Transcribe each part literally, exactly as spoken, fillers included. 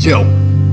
Yo.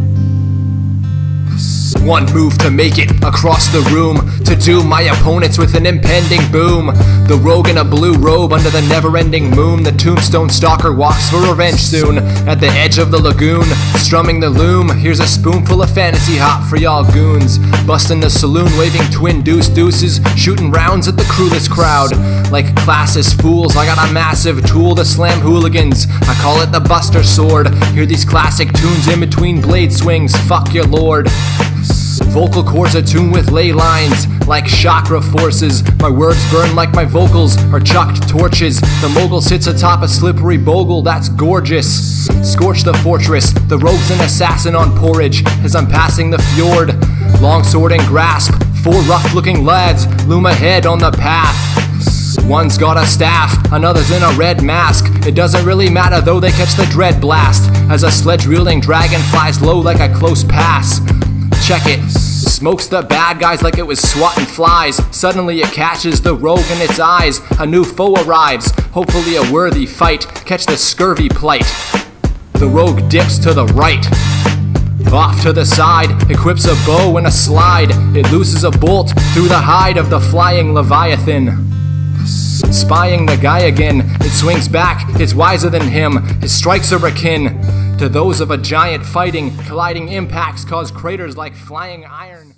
One move to make it across the room, to doom my opponents with an impending boom. The rogue in a blue robe under the never-ending moon. The tombstone stalker walks for revenge soon. At the edge of the lagoon, strumming the loom. Here's a spoonful of fantasy hop for y'all goons. Busting the saloon, waving twin deuce deuces, shooting rounds at the crewless crowd. Like classist fools, I got a massive tool to slam hooligans. I call it the Buster Sword. Hear these classic tunes in between blade swings. Fuck your lord. Vocal cords attuned with ley lines, like chakra forces. My words burn like my vocals are chucked torches. The mogul sits atop a slippery bogle that's gorgeous. Scorch the fortress, the rogue's an assassin on porridge. As I'm passing the fjord, longsword and grasp, four rough-looking lads loom ahead on the path. One's got a staff, another's in a red mask. It doesn't really matter though, they catch the Dreadblast as a sledge-wielding dragon flies low like a close pass. Check it, smokes the bad guys like it was swatting flies. Suddenly it catches the rogue in its eyes. A new foe arrives, hopefully a worthy fight. Catch the scurvy plight. The rogue dips to the right. Off to the side, equips a bow and a slide. It looses a bolt through the hide of the flying Leviathan. Spying the guy again, it swings back, it's wiser than him. His strikes are akin to those of a giant fighting. Colliding impacts cause craters like flying iron.